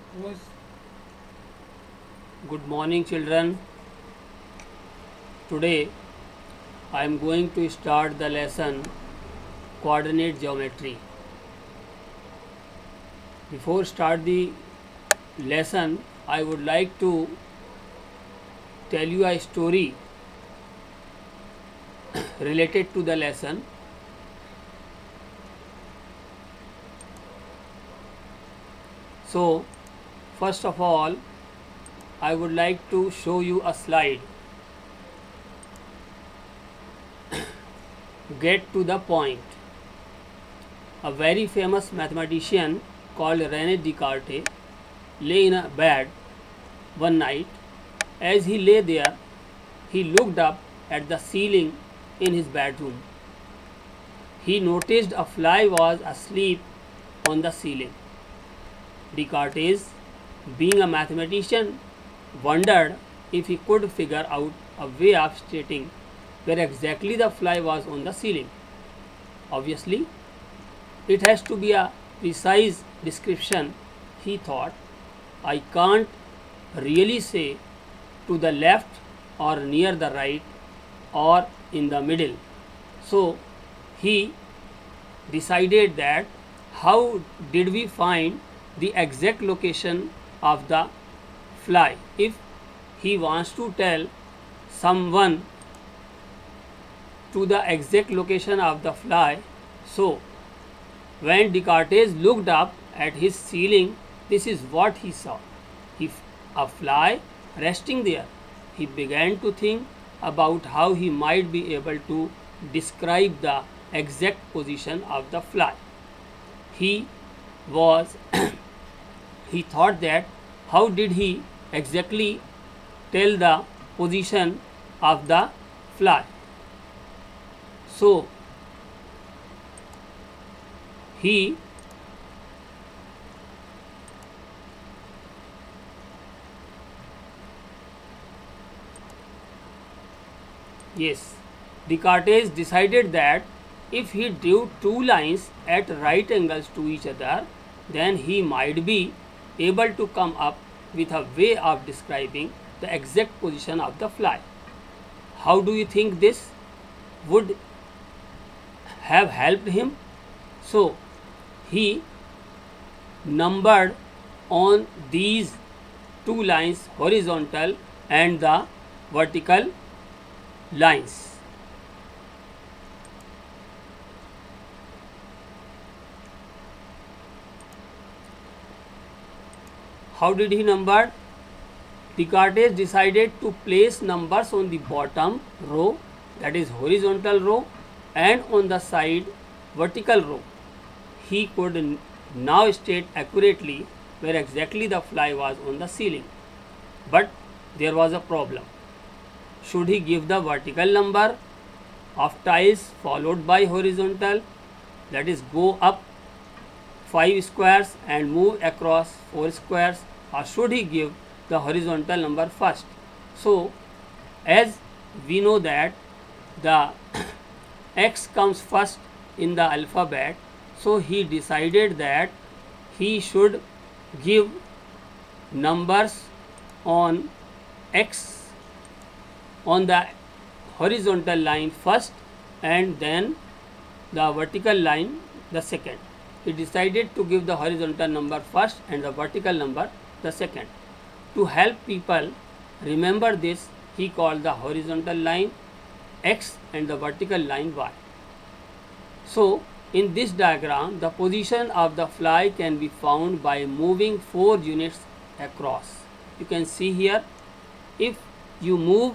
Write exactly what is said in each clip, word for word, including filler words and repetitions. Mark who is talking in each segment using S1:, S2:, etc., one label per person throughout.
S1: was
S2: Good morning, children. Today I am going to start the lesson Coordinate Geometry. Before start the lesson, I would like to tell you a story related to the lesson. So, first of all, I would like to show you a slide. Get to the point. A very famous mathematician called René Descartes lay in a bed one night. As he lay there, he looked up at the ceiling in his bedroom. He noticed a fly was asleep on the ceiling. Descartes, being a mathematician, wondered if he could figure out a way of stating where exactly the fly was on the ceiling. Obviously, it has to be a precise description, he thought. I can't really say to the left or near the right or in the middle. So, he decided that how did we find the exact location of the fly? If he wants to tell someone to the exact location of the fly, so when Descartes looked up at his ceiling, this is what he saw. He, a fly resting there. He began to think about how he might be able to describe the exact position of the fly. He was he thought that how did he exactly tell the position of the fly. So he yes Descartes decided that if he drew two lines at right angles to each other, then he might be able to come up with a way of describing the exact position of the fly. How do you think this would have helped him? So he numbered on these two lines, horizontal and the vertical lines. How did he number? Descartes decided to place numbers on the bottom row, that is horizontal row, and on the side vertical row. He could now state accurately where exactly the fly was on the ceiling. But there was a problem. Should he give the vertical number of tiles followed by horizontal, that is go up five squares and move across four squares, or should he give the horizontal number first? So as we know that the X comes first in the alphabet, so he decided that he should give numbers on X on the horizontal line first and then the vertical line the second. He decided to give the horizontal number first and the vertical number the second. To help people remember this, he called the horizontal line X and the vertical line Y. So in this diagram, the position of the fly can be found by moving four units across. You can see here, if you move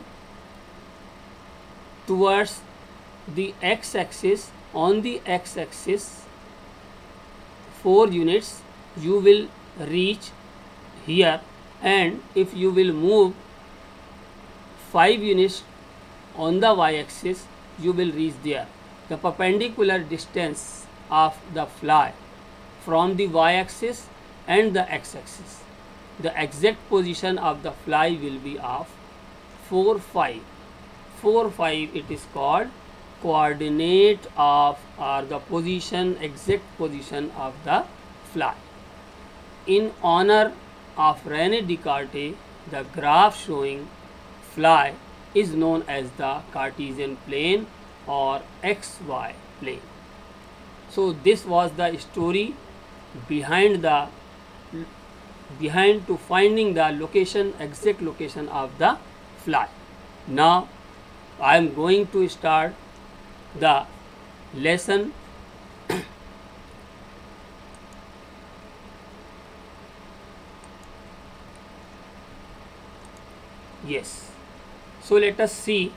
S2: towards the x-axis, on the x-axis four units, you will reach here, and if you will move five units on the y-axis, you will reach there. The perpendicular distance of the fly from the y-axis and the x-axis, the exact position of the fly will be of four five. four five it is called coordinate of or the position, exact position of the fly. In honor of Rene Descartes, the graph showing fly is known as the Cartesian plane or X Y plane. So this was the story behind the behind to finding the location, exact location of the fly. Now I am going to start the lesson. Yes, so let us see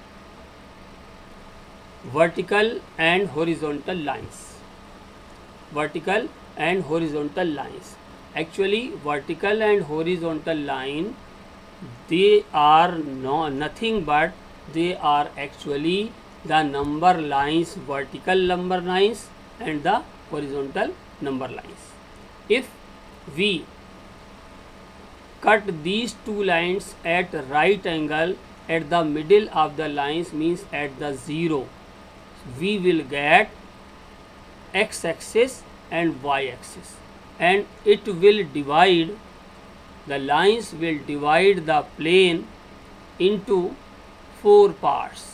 S2: vertical and horizontal lines. Vertical and horizontal lines. Actually, vertical and horizontal line, they are no nothing but they are actually the number lines, vertical number lines and the horizontal number lines. If we cut these two lines at right angle at the middle of the lines, means at the zero, we will get x axis and y axis, and it will divide, the lines will divide the plane into four parts.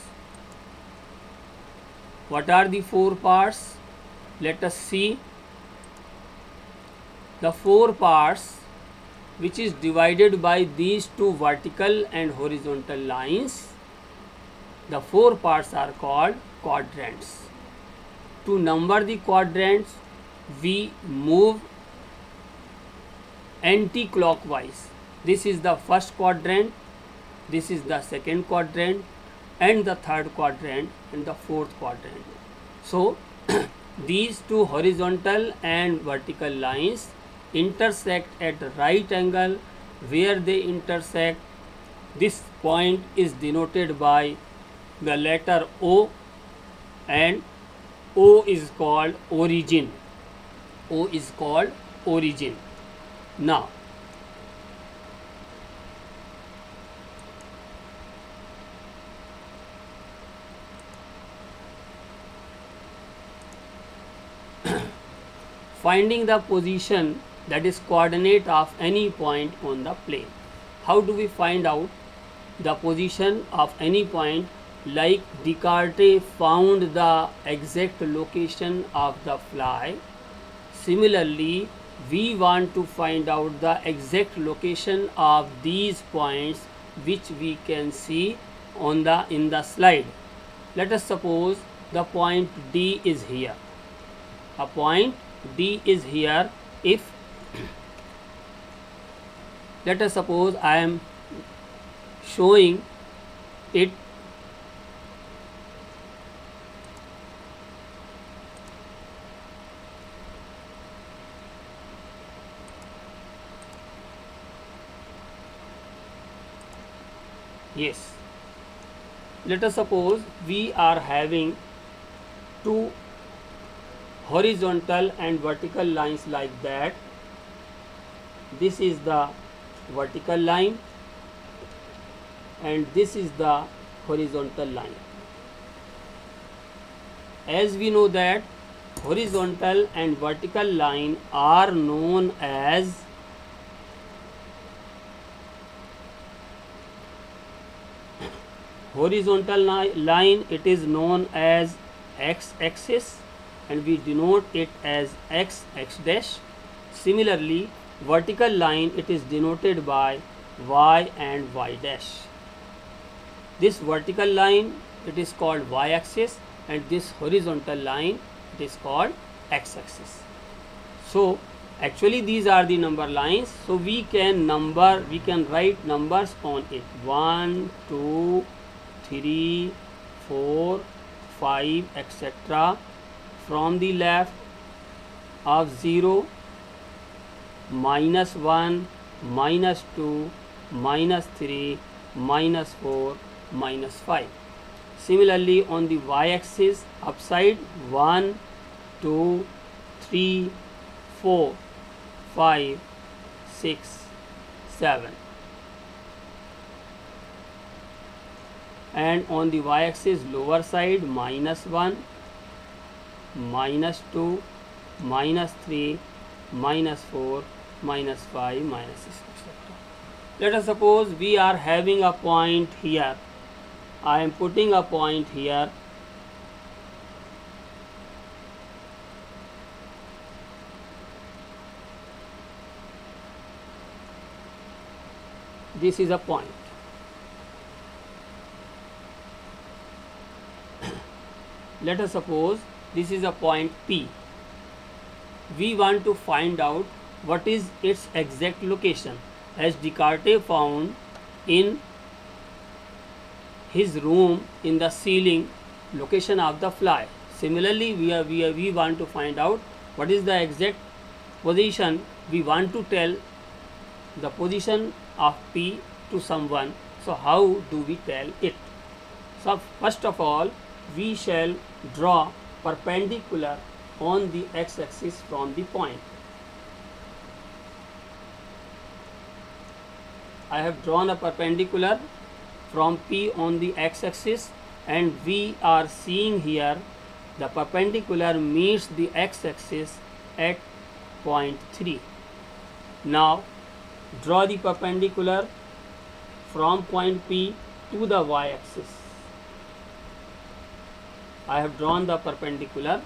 S2: What are the four parts? Let us see. The four parts which is divided by these two vertical and horizontal lines, the four parts are called quadrants. To number the quadrants, we move anti-clockwise. This is the first quadrant, this is the second quadrant, and the third quadrant, and the fourth quadrant. So these two horizontal and vertical lines intersect at right angle. Where they intersect, this point is denoted by the letter O, and O is called origin. O is called origin. Now finding the position, that is coordinate of any point on the plane. How do we find out the position of any point? Like Descartes found the exact location of the fly, similarly we want to find out the exact location of these points which we can see on the in the slide. Let us suppose the point D is here. A point D is here. If let us suppose I am showing it yes, let us suppose we are having two horizontal and vertical lines like that. This is the vertical line and this is the horizontal line. As we know that horizontal and vertical line are known as horizontal line, it is known as x axis and we denote it as x, x dash. Similarly, vertical line, it is denoted by y and y dash. This vertical line, it is called y axis, and this horizontal line, it is called x axis. So actually these are the number lines, so we can number, we can write numbers on it. one, two, three, four, five, et cetera. From the left of zero, minus one, minus two, minus three, minus four, minus five. Similarly, on the y-axis, upside one, two, three, four, five, six, seven. And on the y-axis, lower side, minus one, minus two, minus three, minus four, minus five, minus six, et cetera. Let us suppose we are having a point here. I am putting a point here. This is a point. Let us suppose this is a point P. We want to find out what is its exact location, as Descartes found in his room in the ceiling location of the fly. Similarly, we, are, we, are, we want to find out what is the exact position. We want to tell the position of P to someone. So how do we tell it? So first of all, we shall draw perpendicular on the x-axis from the point. I have drawn a perpendicular from P on the x-axis, and we are seeing here the perpendicular meets the x-axis at point three. Now draw the perpendicular from point P to the y-axis. I have drawn the perpendicular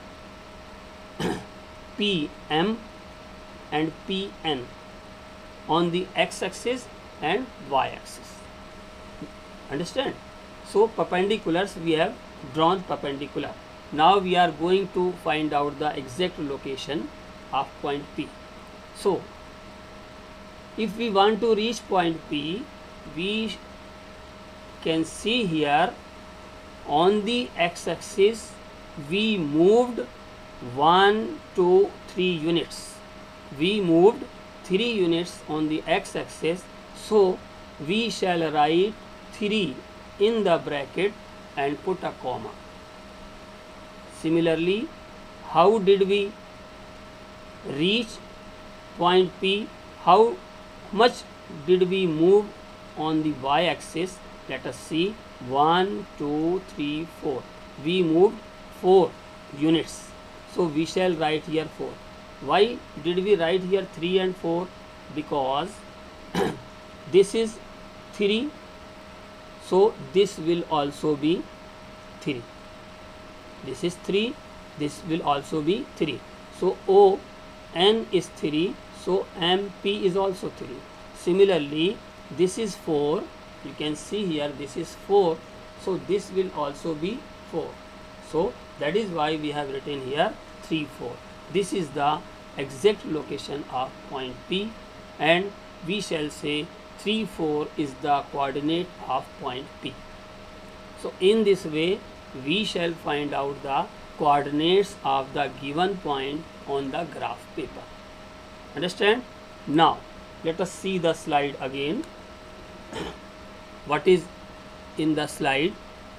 S2: P M and P N on the x-axis and y-axis. Understand? So perpendiculars we have drawn perpendicular. Now we are going to find out the exact location of point P. So if we want to reach point P, we can see here on the x-axis we moved one, two, three units. We moved three units on the x-axis, so we shall write three in the bracket and put a comma. Similarly, how did we reach point P? How much did we move on the y-axis? Let us see. one, two, three, four. We moved four units. So we shall write here four. Why did we write here three and four? Because this is three. So this will also be three. This is three. This will also be three. So O N is three. So M P is also three. Similarly, this is four. You can see here this is four. So this will also be four. So that is why we have written here three, four. This is the exact location of point P, and we shall say three, four is the coordinate of point P. So in this way we shall find out the coordinates of the given point on the graph paper. Understand? Now let us see the slide again. What is in the slide?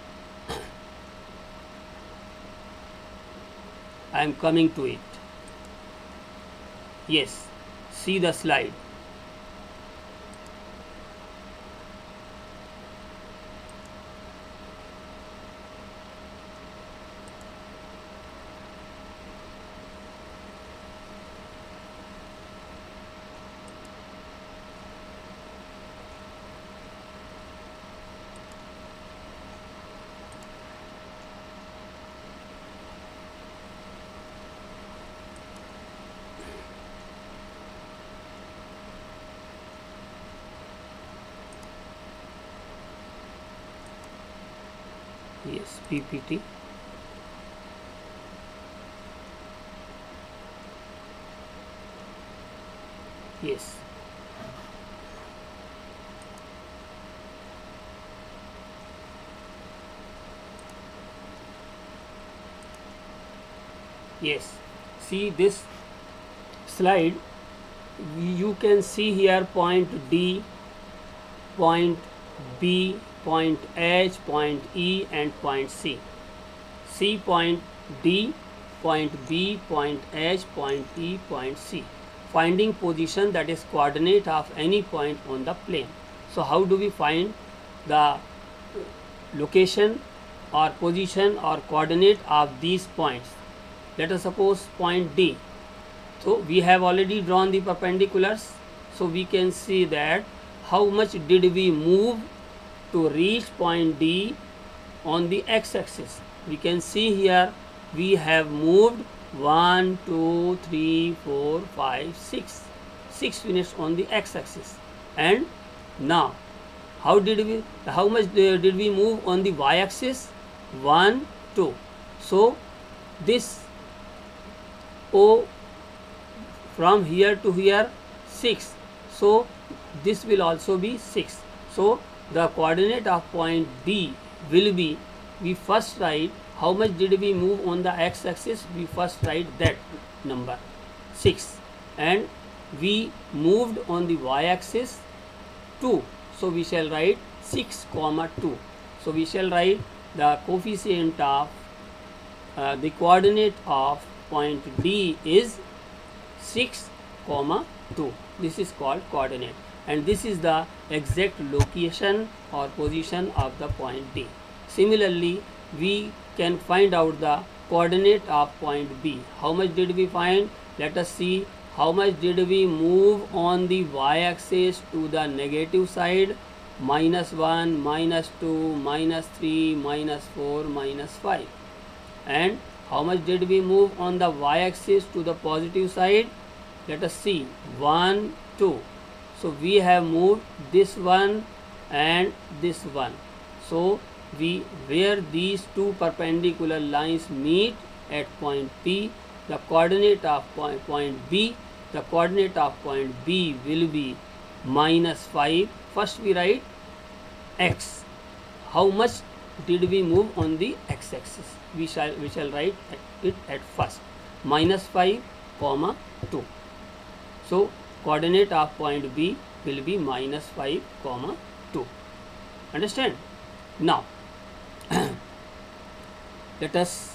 S2: I am coming to it. Yes, see the slide. Yes, P P T. Yes. Yes. See this slide. You can see here point D, point B, point H, point E and point C. See point D, point B, point H, point E, point C. Finding position, that is coordinate of any point on the plane. So how do we find the location or position or coordinate of these points? Let us suppose point D. So we have already drawn the perpendiculars, so we can see that how much did we move to reach point D on the x-axis. We can see here we have moved one, two, three, four, five, six, six units on the x-axis. And now how did we, how much did we move on the y-axis? one, two. So this O from here to here six, so this will also be six. So the coordinate of point D will be, we first write how much did we move on the x-axis, we first write that number six, and we moved on the y-axis two, so we shall write six comma two. So we shall write the coefficient of uh, the coordinate of point D is six comma two. This is called coordinate, and this is the exact location or position of the point D. Similarly, we can find out the coordinate of point B. How much did we find? Let us see how much did we move on the y-axis to the negative side. Minus one, minus two, minus three, minus four, minus five. And how much did we move on the y-axis to the positive side? Let us see, one, two. So we have moved this one and this one. So we, where these two perpendicular lines meet at point P, the coordinate of point, point B, the coordinate of point B will be minus five. First we write x. How much did we move on the x-axis? We shall we shall write it at first, minus five comma two. So coordinate of point B will be minus five comma two. Understand? Now let us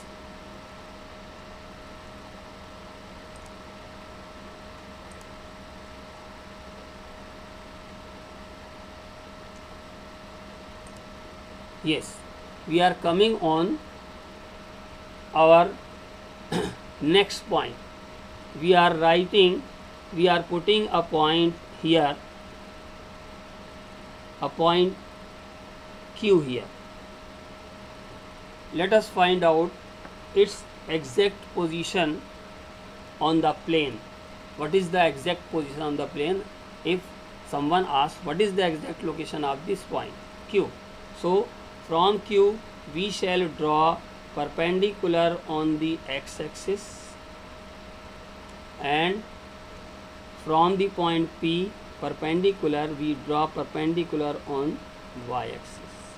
S2: yes, we are coming on our next point. We are writing, we are putting a point here, a point Q here. Let us find out its exact position on the plane. What is the exact position on the plane? If someone asks what is the exact location of this point Q, so from Q we shall draw perpendicular on the x-axis, and from the point P perpendicular we draw perpendicular on y-axis.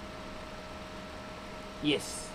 S2: Yes,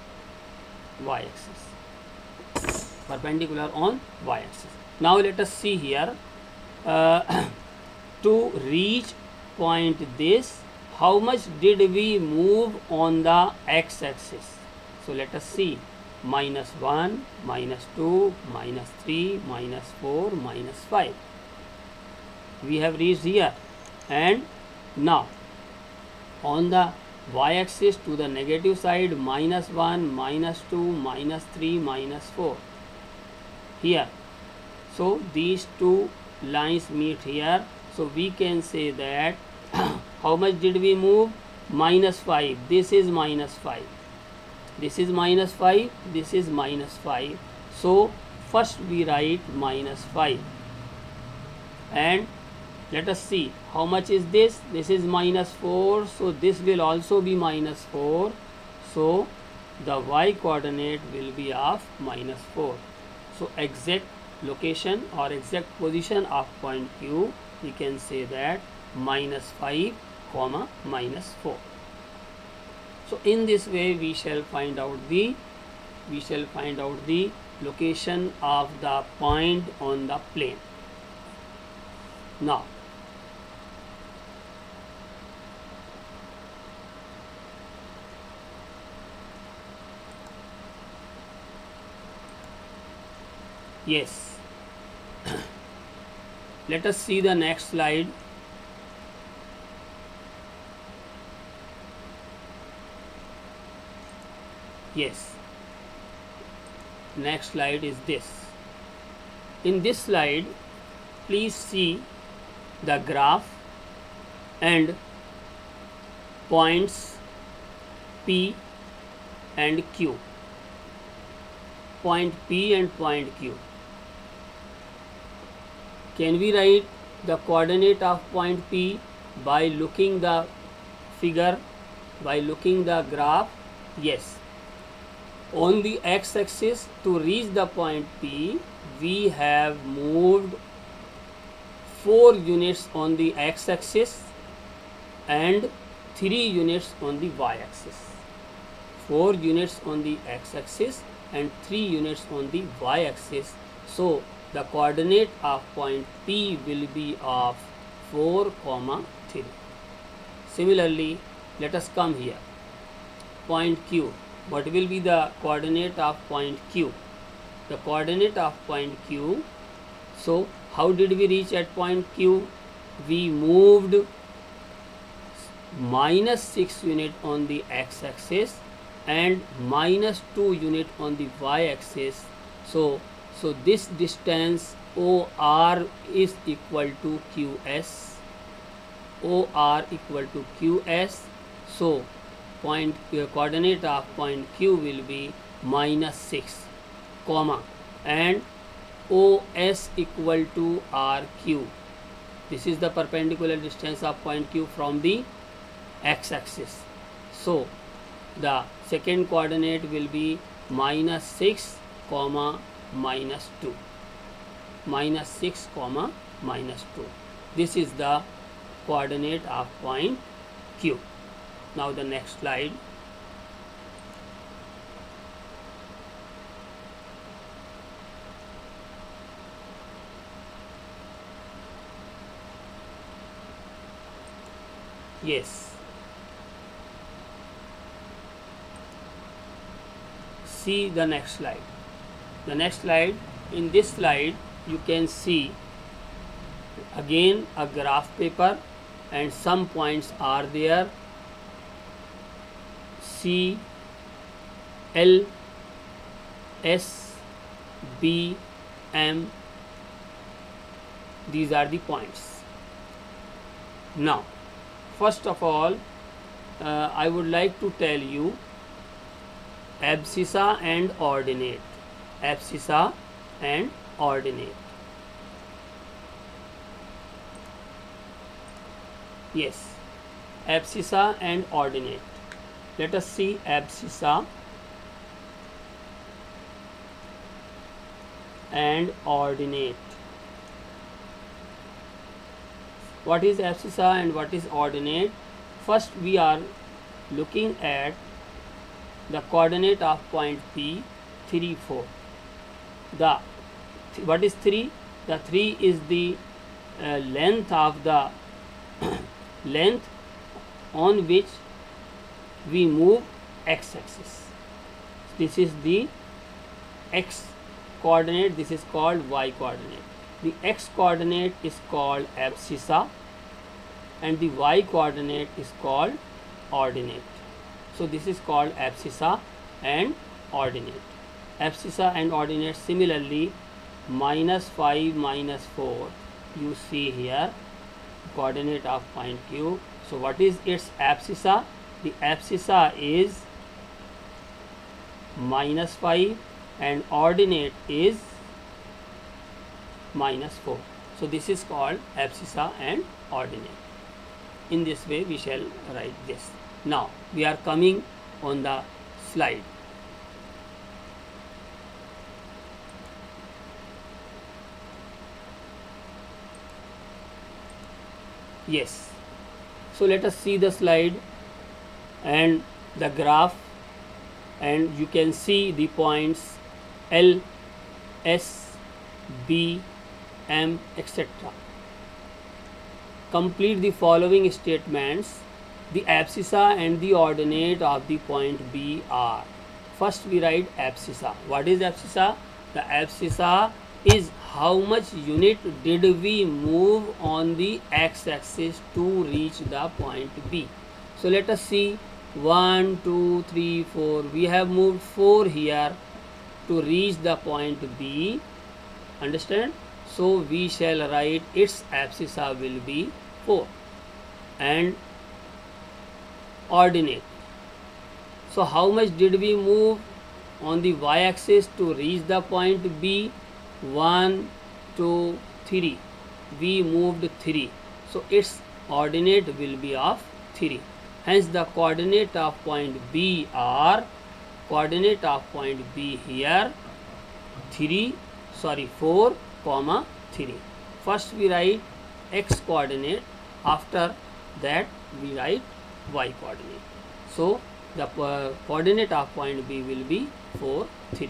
S2: y-axis, perpendicular on y-axis. Now let us see here, uh, to reach point this, how much did we move on the x-axis? So let us see, minus one, minus two, minus three, minus four, minus five. We have reached here, and now on the y-axis to the negative side, minus one, minus two, minus three, minus four here. So these two lines meet here, so we can say that how much did we move? Minus five. This is minus five. This is minus five. This is minus five. So first we write minus five. And let us see how much is this. This is minus four. So this will also be minus four. So the y coordinate will be of minus four. So exact location or exact position of point Q, we can say that minus five comma minus four. So in this way we shall find out the we shall find out the location of the point on the plane. Now yes, let us see the next slide. Yes, next slide is this. in this slide, please see the graph and points P and Q. Point P and point Q. Can we write the coordinate of point P by looking the figure, by looking the graph? Yes. On the x-axis, to reach the point P, we have moved four units on the x-axis and three units on the y-axis. four units on the x-axis and three units on the y-axis. So the coordinate of point P will be of four comma three. Similarly, let us come here. Point Q. What will be the coordinate of point Q? The coordinate of point Q. So how did we reach at point Q? We moved minus six unit on the x-axis and minus two unit on the y-axis. So, so this distance O R is equal to Q S. O R equal to Q S. So point uh, coordinate of point Q will be minus six, comma, and O S equal to R Q. This is the perpendicular distance of point Q from the x-axis. So the second coordinate will be minus six comma minus two. Minus six comma minus two. This is the coordinate of point Q. Now the next slide. Yes. See the next slide. The next slide, in this slide you can see again a graph paper and some points are there. C, L, S, B, M. These are the points. Now, first of all, uh, I would like to tell you abscissa and ordinate. Abscissa and ordinate. Yes, abscissa and ordinate. Let us see abscissa and ordinate. What is abscissa and what is ordinate? First we are looking at the coordinate of point P, three, four. The what is three? The three is the uh, length of the length on which we move x-axis. This is the x coordinate, this is called y coordinate. The x coordinate is called abscissa and the y coordinate is called ordinate. So this is called abscissa and ordinate. Abscissa and ordinate, similarly minus five, minus four, you see here coordinate of point Q. So what is its abscissa? The abscissa is minus five and ordinate is minus four. So this is called abscissa and ordinate. In this way we shall write this. Now we are coming on the slide. Yes. So let us see the slide and the graph, and you can see the points L, S, B, M, et cetera. Complete the following statements. The abscissa and the ordinate of the point B are. First we write abscissa. What is abscissa? The abscissa is how much unit did we move on the x-axis to reach the point B. So let us see. one, two, three, four. We have moved four here to reach the point B, Understand? So we shall write its abscissa will be four. And ordinate. So how much did we move on the y-axis to reach the point B? one, two, three. We moved three. So its ordinate will be of three. Hence the coordinate of point B are, coordinate of point B here three, sorry four, comma three. First we write x coordinate, after that we write y coordinate. So the uh, coordinate of point B will be four, three.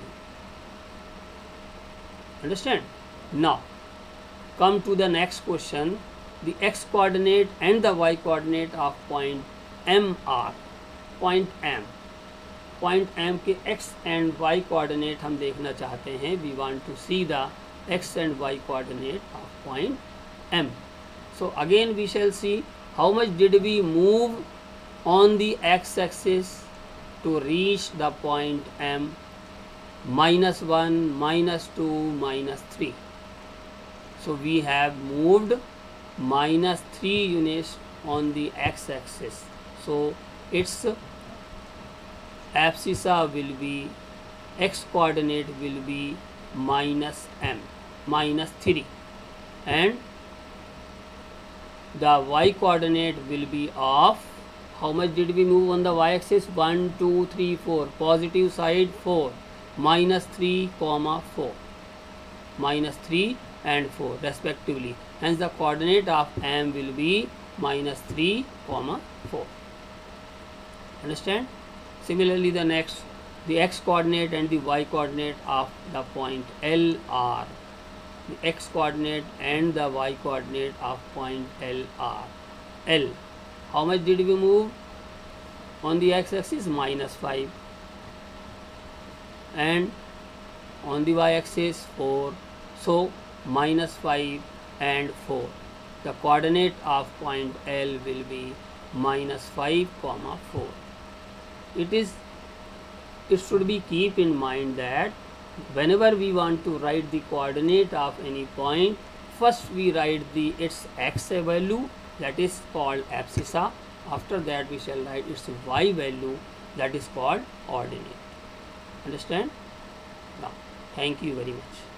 S2: Understand? Now come to the next question. The x coordinate and the y coordinate of point M are, point M, point M के x and y coordinate हम देखना चाहते हैं. We want to see the x and y coordinate of point M. So again we shall see how much did we move on the x-axis to reach the point M. Minus one, minus two, minus three. So we have moved minus three units on the x-axis. So its abscissa will be, x coordinate will be minus m, minus three, and the y coordinate will be of, how much did we move on the y-axis? one, two, three, four. Positive side four, minus three, comma four, minus three and four respectively. Hence the coordinate of m will be minus three, comma four. Understand? Similarly the next, the x coordinate and the y coordinate of the point L are, the x coordinate and the y coordinate of point L are, L, how much did we move on the x-axis? Minus five, and on the y-axis four. So minus five and four. The coordinate of point L will be minus five, comma four. It is, it should be keep in mind that whenever we want to write the coordinate of any point, first we write the its x value, that is called abscissa. After that we shall write its y value, that is called ordinate. Understand? Now, thank you very much.